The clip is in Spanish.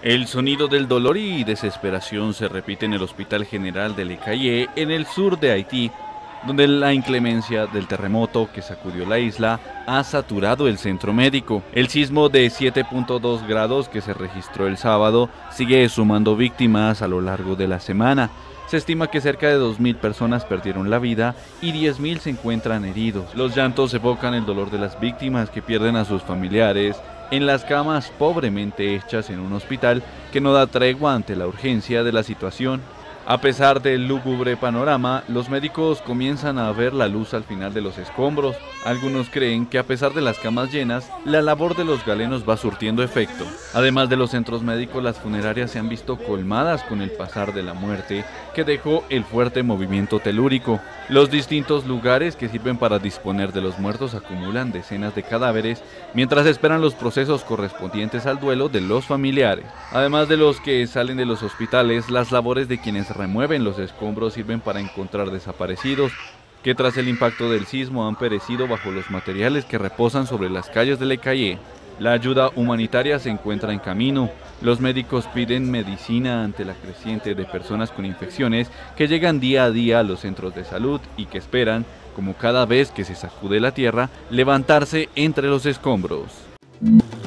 El sonido del dolor y desesperación se repite en el Hospital General de Le Cayé, en el sur de Haití, donde la inclemencia del terremoto que sacudió la isla ha saturado el centro médico. El sismo de 7.2 grados que se registró el sábado sigue sumando víctimas a lo largo de la semana. Se estima que cerca de 2.000 personas perdieron la vida y 10.000 se encuentran heridos. Los llantos evocan el dolor de las víctimas que pierden a sus familiares en las camas pobremente hechas en un hospital que no da tregua ante la urgencia de la situación. A pesar del lúgubre panorama, los médicos comienzan a ver la luz al final de los escombros. Algunos creen que a pesar de las camas llenas, la labor de los galenos va surtiendo efecto. Además de los centros médicos, las funerarias se han visto colmadas con el pasar de la muerte que dejó el fuerte movimiento telúrico. Los distintos lugares que sirven para disponer de los muertos acumulan decenas de cadáveres mientras esperan los procesos correspondientes al duelo de los familiares. Además de los que salen de los hospitales, las labores de quienes remueven los escombros sirven para encontrar desaparecidos que tras el impacto del sismo han perecido bajo los materiales que reposan sobre las calles de Le Cayé. La ayuda humanitaria se encuentra en camino. Los médicos piden medicina ante la creciente de personas con infecciones que llegan día a día a los centros de salud y que esperan, como cada vez que se sacude la tierra, levantarse entre los escombros.